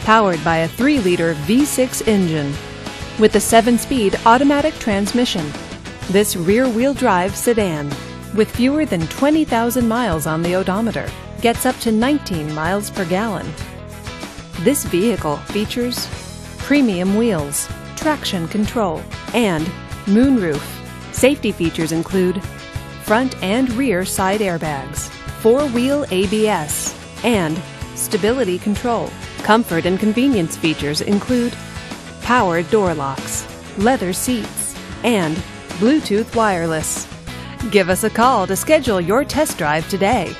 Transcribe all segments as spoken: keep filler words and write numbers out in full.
powered by a three liter V six engine with a seven speed automatic transmission. This rear-wheel drive sedan, with fewer than twenty thousand miles on the odometer, gets up to nineteen miles per gallon. This vehicle features premium wheels, traction control, and moonroof. Safety features include front and rear side airbags, four-wheel A B S, and stability control. Comfort and convenience features include power door locks, leather seats, and Bluetooth wireless. Give us a call to schedule your test drive today.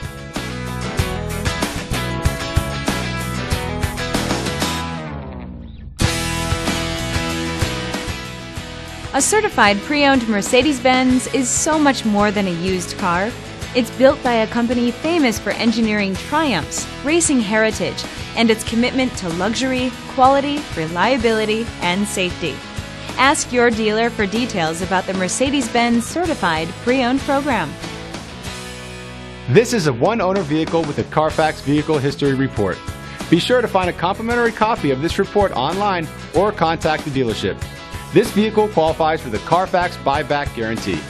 A certified pre-owned Mercedes-Benz is so much more than a used car. It's built by a company famous for engineering triumphs, racing heritage, and its commitment to luxury, quality, reliability, and safety. Ask your dealer for details about the Mercedes-Benz Certified Pre-Owned program. This is a one-owner vehicle with a Carfax Vehicle History Report. Be sure to find a complimentary copy of this report online or contact the dealership. This vehicle qualifies for the Carfax Buyback Guarantee.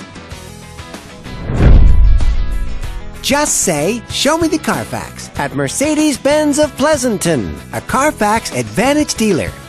Just say, "Show me the Carfax" at Mercedes-Benz of Pleasanton, a Carfax Advantage dealer.